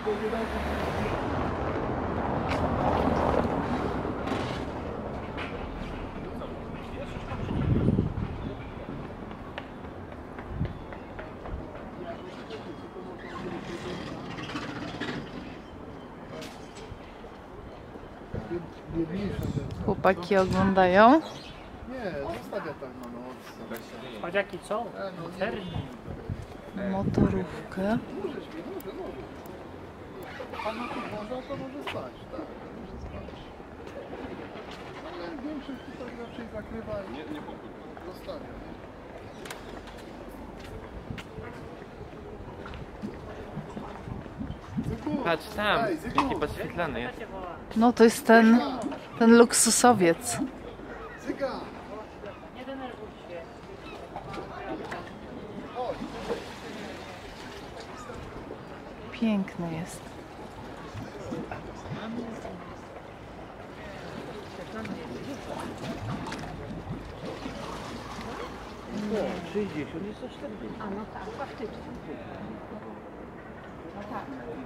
Chłopaki oglądają. Nie, zostawia tak na noc. Chodziaki co? Motorówkę. Pana tu może, to może stać, tak, może stać. Ale większość tutaj raczej zakrywa i zostawia. Patrz tam, jaki podświetlany jest. No to jest ten luksusowiec. Zyga! Nie denerwuj się. Piękny jest. O, 60 jest to 40. A no tak, faktycznie. No tak.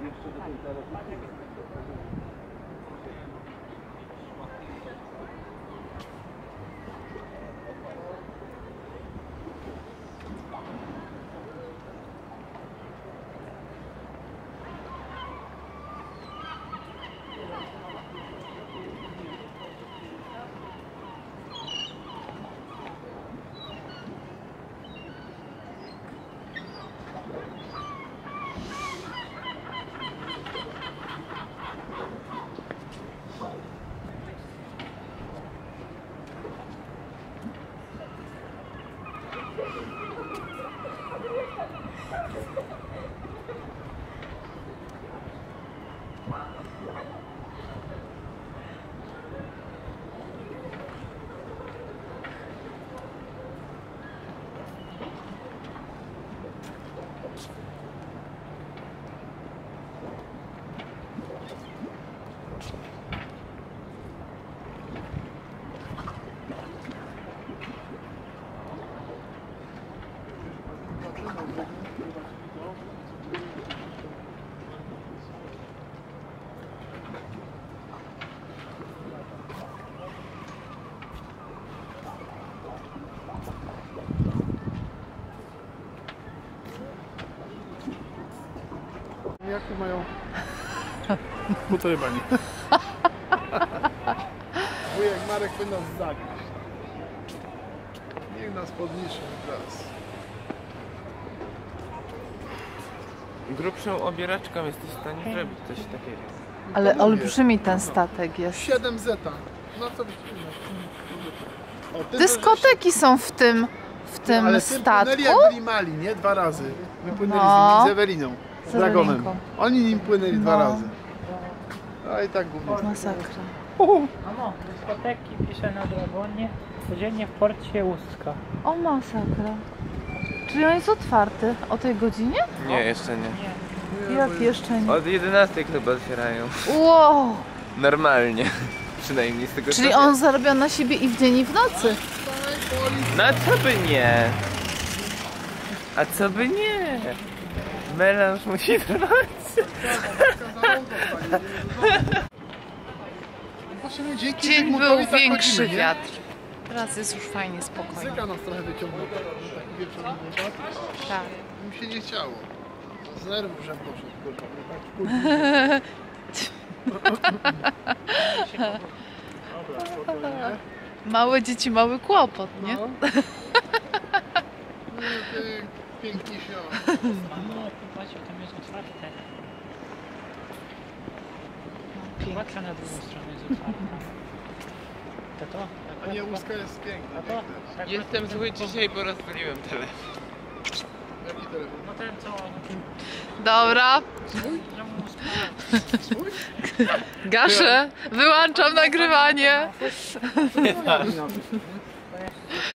Jakie mają? Półtorej bani. Wujek Marek by nas zagryźć. Niech nas podniszą teraz. Grubszą obieraczką jesteś w stanie zrobić coś takiego. Ale olbrzymi ten statek jest. 7 zeta. No co byś Dyskoteki są w tym ale statku. płynęli jak byli mali, nie? 2 razy. My płynęli No. z Eweliną. Z Dragonem. Oni nim płynęli 2 razy. No i tak głupio. Masakra. Mamo, dyskoteki pisze na Dragonie, codziennie w porcie Ustka. O, masakra. Czyli on jest otwarty o tej godzinie? Nie, jeszcze nie. Jak jeszcze nie? Od 11 chyba otwierają. Wow! Normalnie. Przynajmniej z tego Czyli co on zarabia na siebie i w dzień i w nocy. No a co by nie? A co by nie? Melanż musi trwać. Dzień był większy wiatr. Teraz jest już fajnie, spokojnie. Zyka nas trochę wyciągnął. Taki wieczorny wypad. Tak. Mi się nie chciało. Z nerwów, że poszedł. Małe dzieci, mały kłopot, nie? No. Pięknie się. Mamo, popatrz, tam jest otwarte. Patrz na drugą stronę jest otwarta. To? A nie, łuska jest piękna. A to? Tak, Jestem zły dzisiaj, bo rozwaliłem telefon. Jaki telefon? No ten co? Dobra. Gaszę, wyłączam nagrywanie.